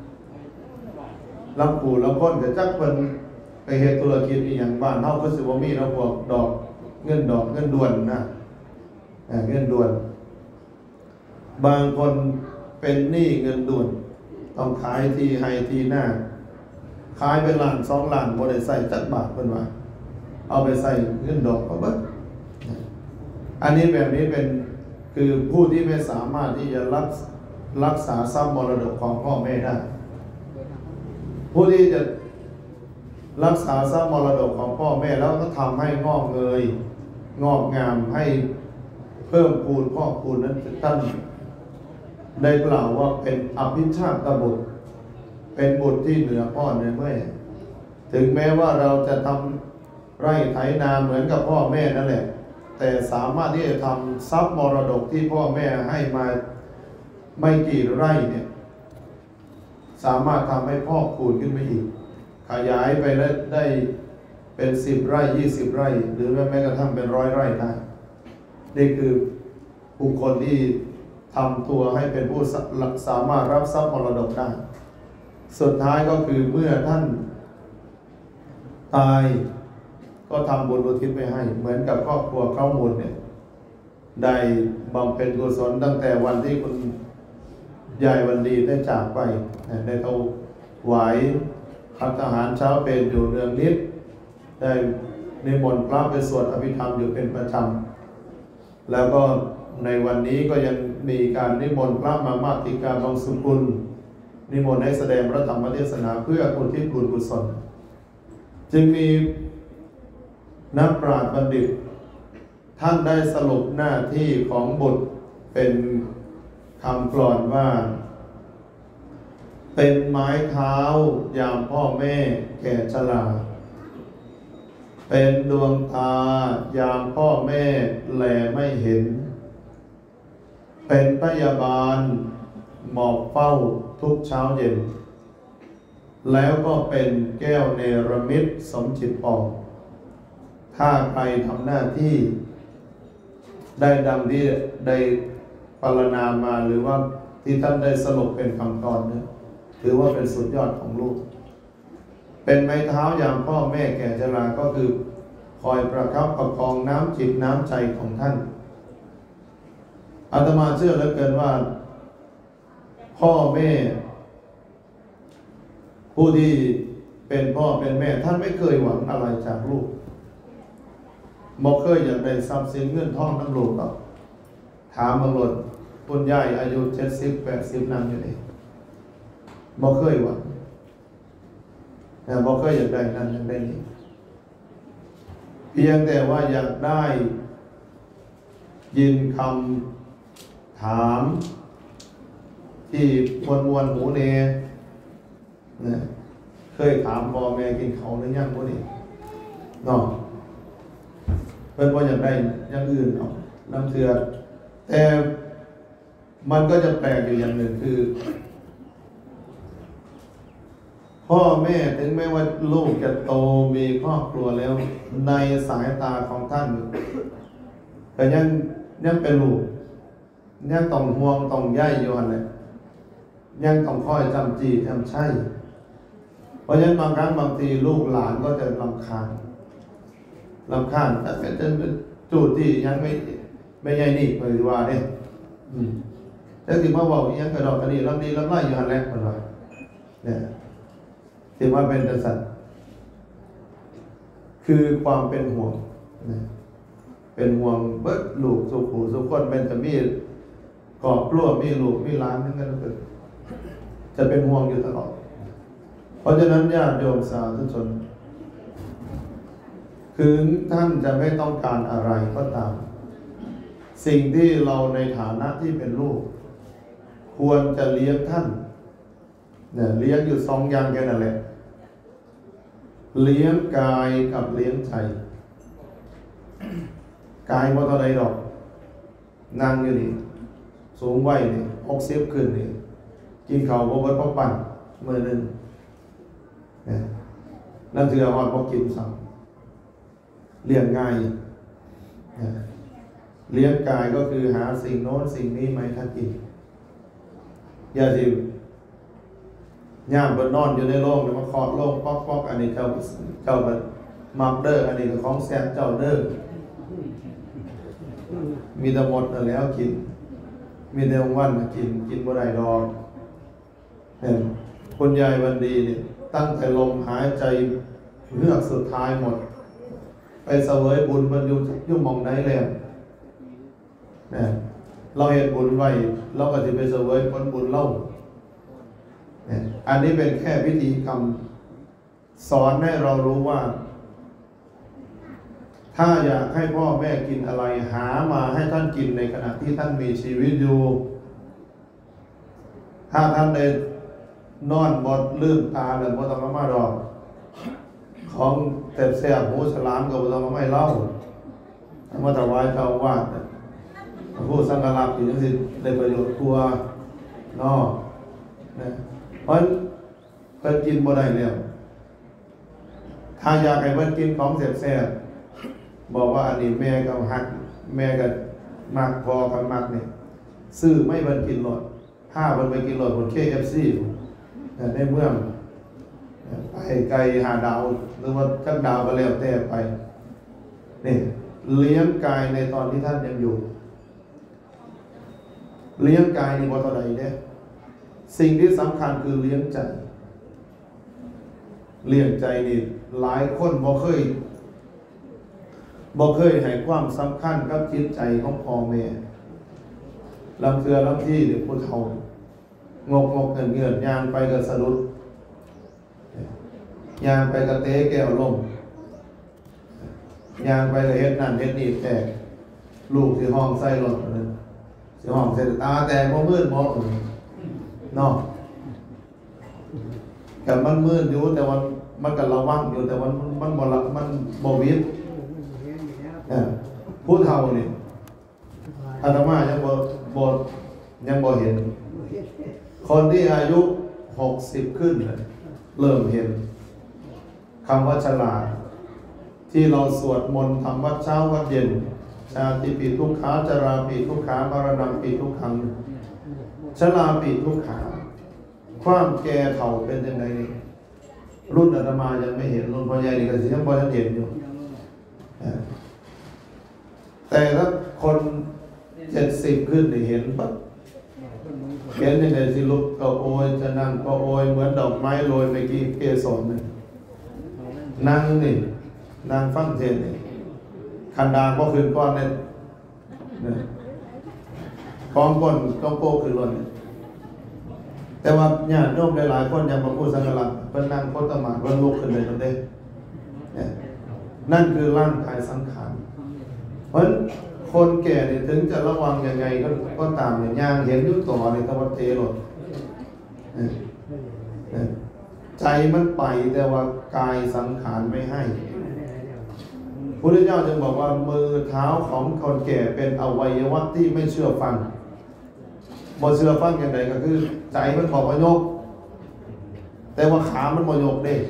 รับปู่รับคนแต่จักเป็นไปเฮ็ดธุรกิจอีหยังบ้านเฮาก็สิบ่มีเนาะพวกดอกเงินดอกเงินด่วนนะเงินด่วนบางคนเป็นหนี้เงินด่วนต้องขายที่ให้ที่หน้าขายเป็นล้านสองล้านบ่ได้ใส่จักบาทเพิ่นว่าเอาไปใส่เงินดอกก็เบิดอันนี้แบบนี้เป็นคือผู้ที่ไม่สามารถที่จะรักรักษาทรัพย์มรดกของพ่อแม่ได้ผู้ที่จะรักษาทรัพย์มรดกของพ่อแม่แล้วก็ทำให้งอกเงยงอกงามให้เพิ่มพูนพอกพูนนั้นท่านได้กล่าวว่าเป็นอภิชาตบุตรเป็นบุตรที่เหนือพ่อเหนือแม่ถึงแม้ว่าเราจะทำไร่ไถนาเหมือนกับพ่อแม่นั่นแหละแต่สามารถที่จะทำทรัพย์มรดกที่พ่อแม่ให้มาไม่กี่ไร่เนี่ยสามารถทำให้พอกพูนขึ้นไปอีกขยายไปแล้วได้เป็นสิบไร่ยี่สิบไร่หรือแม้กระทั่งเป็นร้อยไร่ได้นี่คือบุคคลที่ทำตัวให้เป็นผู้สามารถรับทรัพย์มรดกได้สุดท้ายก็คือเมื่อท่านตายก็ทำบุญอุทิศไปให้เหมือนกับครอบครัวเข้ามูลเนี่ยได้บำเพ็ญกุศลตั้งแต่วันที่คุณยายวันดีได้จากไปได้ถวายพัฒหารเช้าเป็นอยู่เนืองนิดได้นิมนต์พระไปสวดอภิธรรมอยู่เป็นประจำแล้วก็ในวันนี้ก็ยังมีการนิมนต์พระมามาติกาบางสุกุลนิมนต์ให้แสดงพระธรรมเทศนาเพื่ออุทิศบุญกุศลจึงมีนักปราชญ์บัณฑิตท่านได้สรุปหน้าที่ของบุตรเป็นคำกลอนว่าเป็นไม้เท้ายามพ่อแม่แก่ชราเป็นดวงตายามพ่อแม่แลไม่เห็นเป็นพยาบาลหมอบเฝ้าทุกเช้าเย็นแล้วก็เป็นแก้วเนรมิตสมจิตปองถ้าใครทำหน้าที่ได้ดังที่ได้ปรารณามาหรือว่าที่ท่านได้สรุปเป็นคำกรเนี่ยถือว่าเป็นสุดยอดของลูกเป็นไม้เท้ายามพ่อแม่แก่ชราก็คือคอยประคับประคองน้ำจิตน้ำใจของท่านอาตมาเชื่อเหลือเกินว่าพ่อแม่ผู้ที่เป็นพ่อเป็นแม่ท่านไม่เคยหวังอะไรจากลูกบ่เคยอยากได้ทรัพย์สินเงินทองทั้งลูกหรอกถามบางหลดคุณยายอายุเจ็ดสิบแปดสิบนั่งอยู่นี่บ่เคยหวังแต่บ่เคยอยากได้นั่นอยากได้นี่เพียงแต่ว่าอยากได้ยินคำถามที่มวนมวนหูเนนะเคยถามพ่อแม่กินเขาวหรือยังพวกนี้เนาะเพิ่นบ่อยากได้อย่างอื่นเนาะน้ำเถื่อแต่มันก็จะแปลกอยู่อย่างหนึ่งคือพ่อแม่ถึงแม้ว่าลูกจะโตมีครอบครัวแล้วในสายตาของท่านแต่ยังยังเป็นลูกยังต้องห่วงต้องใยอยู่หั่นแหละยังต้องคอยจำจีจำใช่เพราะฉะนั้นบางครั้งบางทีลูกหลานก็จะรำคาญรำคาญแต่เป็นจูดที่ยังไม่ไม่ใหญ่นี่ไปว่าเนี่ยแต่ที่มาบอกยังกระดอกกระดี่ลำนี้ลำไล่อยู่หันแรกมันว่าเนี่ยที่ว่าเป็นสัตว์คือความเป็นห่วงเป็นห่วงเบิดลูกสุขหูสุขคนเป็นจะมีกอบกลัวมีลูกมีล้านทั้งนั้นเลยจะเป็นห่วงอยู่ตลอดเพราะฉะนั้นญาติโยมสาธุชนคือท่านจะไม่ต้องการอะไรก็ตามสิ่งที่เราในฐานะที่เป็นลูกควรจะเลี้ยงท่านเนี่ยเลี้ยงอยู่สองอย่างแค่นั้นแหละเลี้ยงกายกับเลี้ยงใจกายว่าเท่าไรดอกนั่งอยู่นี่สูงวัยนี่หกสิบขึ้นนี่กินข้าวบ่เบิดพอปั่นมื้อนึงเนี่ยนั่นคืออาหารพอกินซ้ำเลี้ยงง่ายเลี้ยงกายก็คือหาสิ่งโน้นสิ่งนี้ไม่ทันกินอย่าสิย่ามบนนอนอยู่ในโรงแล้วมาเคาะโรงป๊อกป๊อกอันนี้เจ้าเจ้ามันมักเด้ออันนี้ก็ของแซ่บเจ้าเด้อมีแต่หมดแล้วกินมีแต่วันกินกินบ่ได้ดอกเนี่ยคุณยายวันดีเนี่ยตั้งแต่ลมหายใจเลือกสุดท้ายหมดไปเสวยบุญบรรยุยุ่งมองได้แล้วเนี่ยเราเห็นบุญไว้เราก็จะไปเสวยผลบุญเล่าเนี่ยอันนี้เป็นแค่วิธีกรรมสอนให้เรารู้ว่าถ้าอยากให้พ่อแม่กินอะไรหามาให้ท่านกินในขณะที่ท่านมีชีวิตอยู่ถ้าท่านได้นอนบดลืมตาหรือบ่ต้องมามาดอกของแซ่บแซ่บหูฉลามก็บ่ต้องมาไม่เล่ามาถวายเจ้าวาดผู้สังฆลักษณ์อยู่จังซี่ได้ประโยชน์กลัวเนาะนะเพราะเพิ่นกินบ่ได้แล้วถ้าอยากให้เพิ่นกินของแซ่บๆบอกว่าอันนี้แม่ก็ฮักแม่ก็มักพอกับมักนี่ซื้อไม่เพิ่นกินหรอกถ้าเพิ่นไปกินหรอกบน เค เอฟ ซี ในเมืองไปไกลหาดาวหรือว่าจักดาวก็แล้วแต่ไปนี่เลี้ยงกายในตอนที่ท่านยังอยู่เลี้ยงกายนี่บ่เท่าใดเด้สิ่งที่สำคัญคือเลี้ยงใจเลี้ยงใจนี่หลายคนบ่เคยบ่เคยให้ความสำคัญกับจิตใจของพ่อแม่ลำเทือลำที่หรือผู้เฒ่างกงกเงินเงินยางไปกับสะดุดยางไปกับเตะแก้วลมยางไปกับเฮ็ดนั่นเฮ็ดนี่แตกลูกที่ห้องใส่รถนั่นที่ห้องเสร็จตาแตกบ่มืดบ่เนาะแต่มันมืดอยู่แต่ว่ามันก็ระวังอยู่แต่ว่ามันบ่ละมันบ่วิดผู้เฒ่านี่อาตมายังบ่บ่ยังบ่เห็นคนที่อายุหกสิบขึ้นเริ่มเห็นคำว่าฉลาดที่เราสวดมนต์ทำวัดเช้าวัดเย็นชาติปีทุกขาจราปีทุกขามรณะปีทุกขังชราปีทุกขาความแก่เฒ่าเป็นยังไงรุ่นอาตมายังไม่เห็นรุ่นพ่อใหญ่นี่ก็สิยังบ่ทันเห็นอยู่แต่ถ้าคนเจ็ดสิบขึ้นได้เห็นปั๊บเห็นยังไงสิลุกก็โอยจะนั่งก็โอยเหมือนดอกไม้โรยเมื่อกี้เกสรนี่นั่งนี่นั่งฟังเทศนี่คันดาก็ขึ้นก้อนเนี่ยกองก้นต้องโป้ขึ้นล้นแต่ว่าญาติโยมหลายๆคนยังมาพูดสังฆลักษณ์เพิ่นนั่งโคตรมาเพิ่นลุกขึ้นเลยนั่นเด้นั่นคือร่างกายสังขารเพราะคนแก่เนี่ยถึงจะระวังยังไงก็ก็ตามเนี่ยย่างเห็นยุต่อในตะวันเทหลดใจมันไปแต่ว่ากายสังขารไม่ให้พระพุทธเจ้าจึงบอกว่ามือเท้าของคนแก่เป็นอวัยวะที่ไม่เชื่อฟังบ่เชื่อฟังอย่างไรก็คือใจมันบอกว่ายกแต่ว่าขามันบ่ยกเด้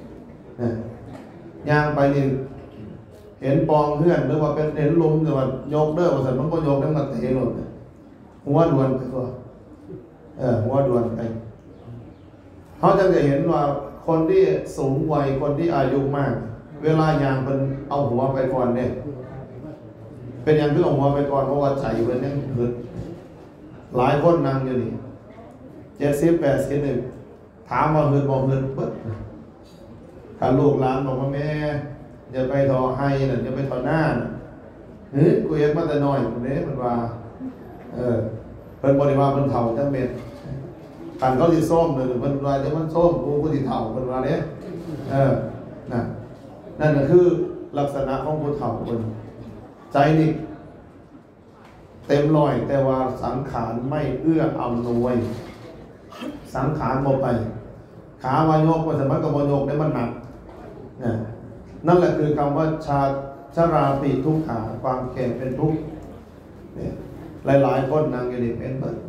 ย่างไปนี่เห็นปองเพื่อนหรือว่าเป็นเห็นลมหรือว่ายกเด้อว่าสันมันก็ยกทั้งนั้นเทหลดหัวด่วนไปตัวเออหัวด่วนไปเขาจะเห็นว่าคนที่สูงวัยคนที่อายุมากเวลายางเป็นเอาหัวไปก่อนเนี่ยเป็นอย่างที่เอาหัวไปก่อนเพราะว่าใจเป็นยังหึดหลายคนนั่งอยู่นี่เจ็ดสิบแปดสิบหนึ่งถามว่าหึดบอกหึดปึ๊ดถ้าลูกหลานบอกว่าแม่อย่าไปทอให้น่ะอย่าไปทอหน้าน่ะเฮ้ยกูเอ็ดมาแต่น้อยเด้มันว่าเออเพิ่นบ่ได้ว่าเพิ่นเฒ่าจังเม็ดคันเขาสิส้มเลยเพิ่นว่าจะมันส้มกูกูสิเฒ่าเพิ่นว่าเด้เออน่ะนั่นก็คือลักษณะของผู้เฒ่าเพิ่นใจนี่เต็มร้อยแต่ว่าสังขารไม่เอื้ออำนวยสังขารบ่ไปขาว่ายกว่าสมัยก็บ่ยกได้มันหนักเนี่ยนั่นแหละคือคำว่าชาชราปีทุกขาความแก่เป็นทุกข์เนี่ยหลายๆคนนั่งอยู่นี่เป็นเบิด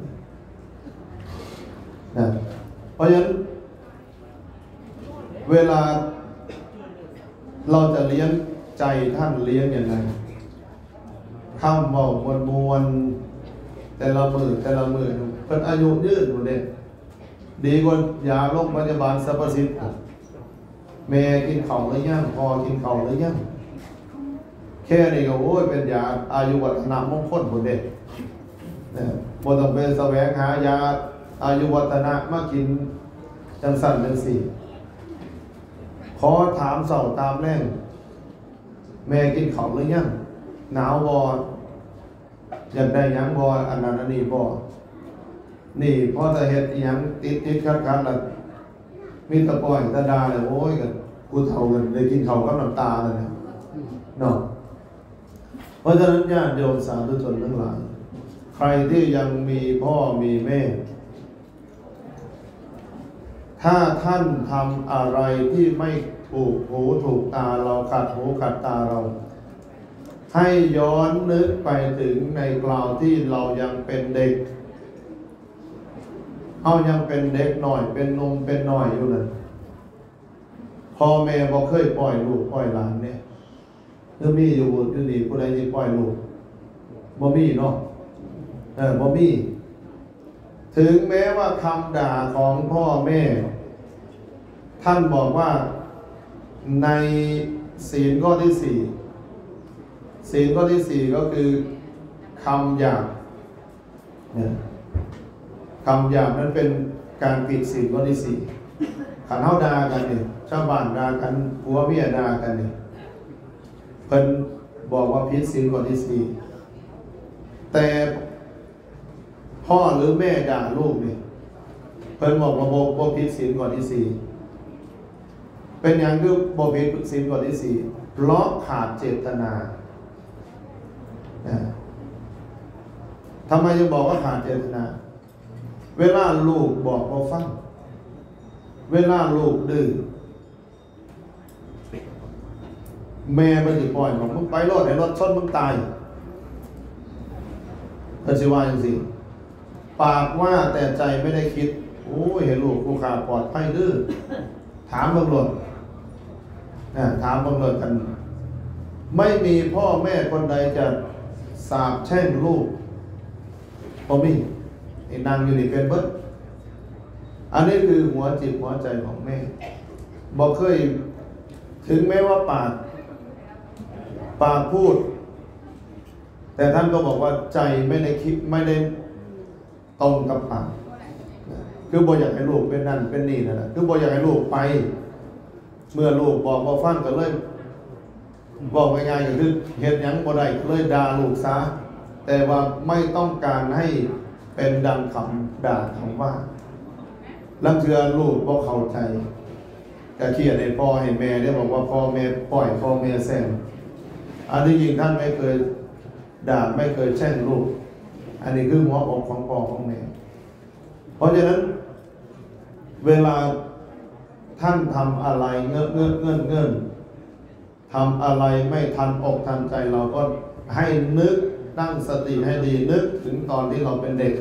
นะเพราะฉะนั้นเวลาเราจะเลี้ยงใจท่านเลี้ยงยังไงคข้ามเบามวลมวลแต่ละมือแต่ละมือเพิ่นอายุยืนอยู่เด้ดีกว่ายาโรคพยาบาลสรรพสิทธิ์แม่กินข้าวหรือยังพ่อกินข้าวหรือยังแค่นี้ก็โอ้ยเป็นยาอายุวัฒนะมงคลพุ่นเด้นะบ่ต้องไปแสวงหายาอายุวัฒนะมากินจังสั่นจังซี่ขอถามเสาตามแรงแม่กินข้าวหรือยังหนาวบ่อยากได้หยังบ่อันนั้นอันนี้บ่นี่พอจะเฮ็ดอีหยังติดๆขัดๆล่ะมีแตะปล่อยตะดาเลยโอ้ยก็กูเฒ่ากันได้กินข้าวกับน้ำตาแล้วเนี่ยเนาะเพราะฉะนั้นญาติโยมสาธุชนทั้งหลายใครที่ยังมีพ่อมีแม่ถ้าท่านทำอะไรที่ไม่ถูกหูถูกตาเราขัดหูขัดตาเราให้ย้อนนึกไปถึงในคราวที่เรายังเป็นเด็กเอายังเป็นเด็กหน่อยเป็นนมเป็นหน่อยอยู่นั่นพ่อแม่บ่เคยปล่อยลูกปล่อยหลานเนี่ยคือมีอยู่อยู่นี่ผู้ใดที่ปล่อยลูกบ่มีเนาะเออบ่มีถึงแม้ว่าคำด่าของพ่อแม่ท่านบอกว่าในศีลข้อที่สี่ศีลข้อที่สี่ก็คือคำหยาบเนี่ยคำหยาบนั้นเป็นการผิดศีลข้อที่สี่ขันเฮาด่ากันเนี่ยชาวบ้านด่ากันผัวเมียด่ากันเนี่ยเพิ่นบอกว่าผิดศีลข้อที่สี่แต่พ่อหรือแม่ด่าลูกนี่เพิ่นบอกว่าบ่ผิดศีลข้อที่สี่เป็นอย่างคือบ่ผิดศีลข้อที่สี่เพราะขาดเจตนาทำไมยังบอกว่าขาดเจตนาเวลาลูกบอกบ่ฟังเวลาลูกดื้อแม่มันสิปล่อยบอกมึงไปรถให้รถชนมึงตายเพิ่นสิว่าจังซี่ปากว่าแต่ใจไม่ได้คิดโอ้ยเห็นลูกกูขาปลอดภัยดื้อถามเบิ่งรถนะถามเบิ่งรถกันไม่มีพ่อแม่คนใดจะสาปแช่งลูกบ่มีไอ้นางอยู่นี่เป็นเบิดอันนี้คือหัวจิตหัวใจของแม่บอกเคยถึงแม้ว่าปากปากพูดแต่ท่านก็บอกว่าใจไม่ได้คิดไม่ได้ตรงกับปากคือบ่อยากให้ลูกเป็นนั่นเป็นนี่นั่นแหละคือบ่อยากให้ลูกไปเมื่อลูกบอกบ่ฟังก็เลยบอกง่ายๆก็คือเฮ็ดหยังบ่ได้เลยด่าลูกซะแต่ว่าไม่ต้องการให้เป็นดังคำด่าคำว่าลังเทือลูกบ่เข้าใจก็เครียดให้พ่อให้แม่ได้บอกว่าพ่อแม่ปล่อยพ่อแม่แซงอันนี้ยิ่งท่านไม่เคยด่าไม่เคยแช่งลูกอันนี้คือหัวอกของพ่อของแม่เพราะฉะนั้นเวลาท่านทำอะไรเงื่อนเงื่อนเงื่อนเงื่อนทำอะไรไม่ทันอกทันใจเราก็ให้นึกตั้งสติให้ดีนึกถึงตอนที่เราเป็นเด็ก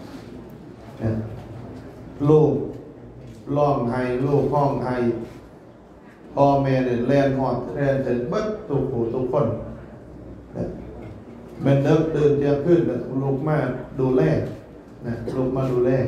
ลูกร้องไห้ลูกห้องไห้พ่อแม่เนี่ยแลนหอดแลนถึงบัดทุกผู้ทุกคนเป็นเด็กตื่นเที่ยงขึ้นลูกมาดูแลนะลูกมาดูแล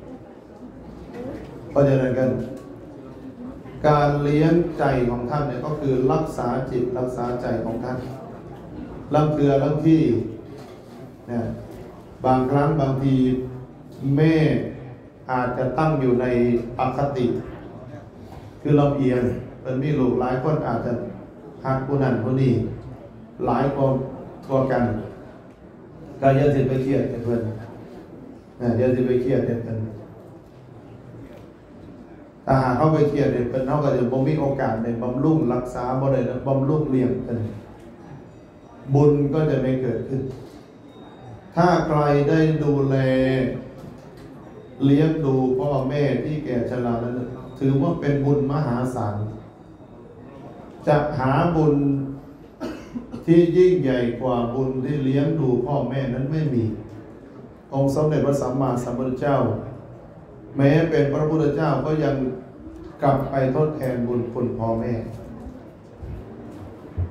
เพราะฉะนั้นกันการเลี้ยงใจของท่านเนี่ยก็คือรักษาจิตรักษาใจของท่านลำเกลือลำที่นะบางครั้งบางทีแม่อาจจะตั้งอยู่ในอคติคือลำเอียงเป็นมีลูกหลายคนอาจจะหักผู้นั้นผู้นี้หลายคนทั่วกันก็อย่าสิไปเครียดกันเพิ่นนะอย่าสิไปเครียดกันเพิ่นถ้าหากเขาไปเครียดเนี่ยเพิ่นเขาก็จะบ่มีโอกาสในบำรุงรักษาบ่ได้บำรุงเลี้ยงกันบุญก็จะไม่เกิดขึ้นถ้าใครได้ดูแลเลี้ยงดูพ่อแม่ที่แก่ชรานั้นถือว่าเป็นบุญมหาศาลจะหาบุญที่ยิ่งใหญ่กว่าบุญที่เลี้ยงดูพ่อแม่นั้นไม่มีองค์สมเด็จพระสัมมาสัมพุทธเจ้าแม้เป็นพระพุทธเจ้าก็ยังกลับไปทดแทนบุญคุณพ่อแม่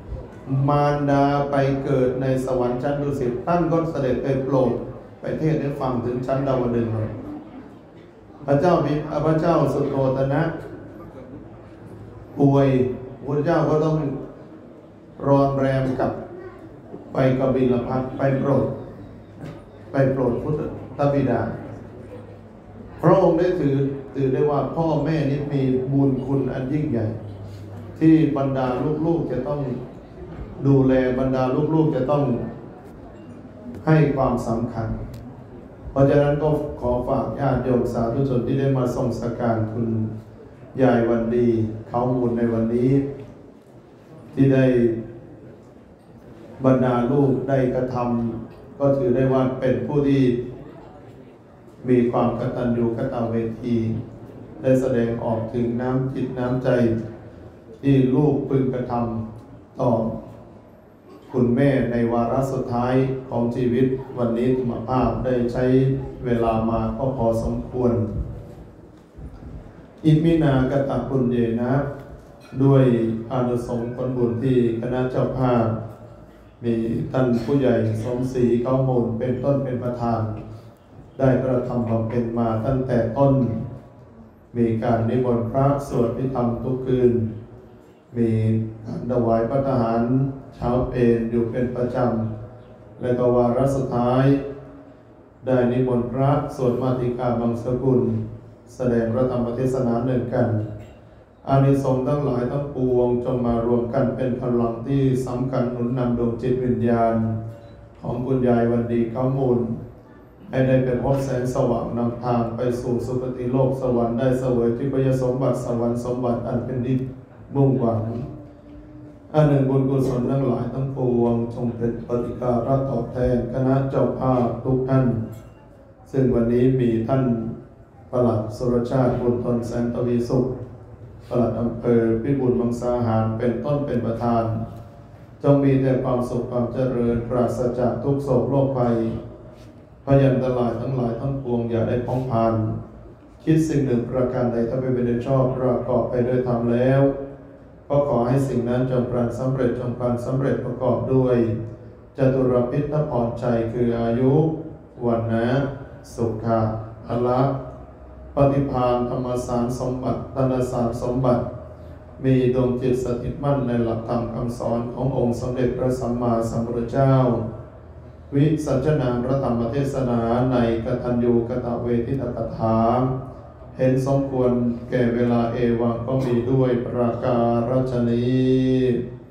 มารดาไปเกิดในสวรรค์ชั้นดุสิตท่านก็เสด็จไปโปรดไปเทศน์ให้ฟังถึงชั้นดาวดึงส์เลยพระเจ้ามีพระเจ้าสุโธทนะป่วยพระเจ้าก็ต้องรอนแรมกับไปกบิลพัสไปโปรดไปโปรดพุทธบิดาพระองค์ได้ถือถือได้ว่าพ่อแม่นี้มีบุญคุณอันยิ่งใหญ่ที่บรรดาลูกๆจะต้องดูแลบรรดาลูกๆจะต้องให้ความสำคัญเพราะฉะนั้นก็ขอฝากญาติโยมสาธุชนที่ได้มาส่งสักการคุณยายวันดีเขามูลในวันนี้ที่ได้บรรดาลูกได้กระทำก็ถือได้ว่าเป็นผู้ที่มีความกตัญญูกตเวทีได้แสดงออกถึงน้ำจิตน้ำใจที่ลูกพึงกระทำต่อคุณแม่ในวาระสุดท้ายของชีวิตวันนี้ธรรมภาพได้ใช้เวลามาก็พอสมควรอิมินากตัปุญเยนะด้วยอานุสงส์ผลบุญที่คณะเจ้าภาพมีท่านผู้ใหญ่สมศรีเก้ามูลเป็นต้นเป็นประธานได้กระทำบำเพ็ญมาตั้งแต่ต้นมีการนิมนต์พระสวดพิธรรมทุกคืนมีการถวายพระทหารเช้าเพลอยู่เป็นประจำและก็วาระสุดท้ายได้นิมนต์พระสวดมาติกาบังสกุลแสดงพระธรรมเทศนาหนึ่งกันอานิสงส์ทั้งหลายทั้งปวงจงมารวมกันเป็นพลังที่สำคัญหนุนนำดวงจิตวิญญาณของคุณยายวันดีเก้ามูลให้ได้เป็นพบแสงสว่างนำทางไปสู่สุคติโลกสวรรค์ได้เสวยทิพยสมบัติสวรรค์สมบัติอันเป็นนิจมุ่งหวังอันหนึ่งบุญกุศลทั้งหลายทั้งปวงจงเป็นปฏิการะตอบแทนคณะเจ้าภาพทุกท่านซึ่งวันนี้มีท่านปลัดสุรชาติบุญทนแสนทวีสุขปลัดอำเภอพิบูลมังสาหารเป็นต้นเป็นประธานจงมีแต่ความสุขความเจริญปราศจากทุกโศกโรคภัยพยันตรายทั้งหลายทั้งปวงอย่าได้พ้องผ่านคิดสิ่งหนึ่งประการใดถ้าเป็นไปได้ชอบประกอบไปด้วยธรรมแล้วก็ขอให้สิ่งนั้นจงปรารถสำเร็จจงปรารถสำเร็จประกอบด้วยจตุรพิทพรชัยคืออายุวันนะสุขะพละปฏิภาณธรรมสารสมบัติธนสารสมบัติมีดวงจิตสถิตมั่นในหลักธรรมคำสอนขององค์สมเด็จพระสัมมาสัมพุทธเจ้าวิสัชนาพระธรรมเทศนาในกตัญญูกตเวทิตกถาเห็นสมควรแก่เวลาเอวังก็มีด้วยประการฉะนี้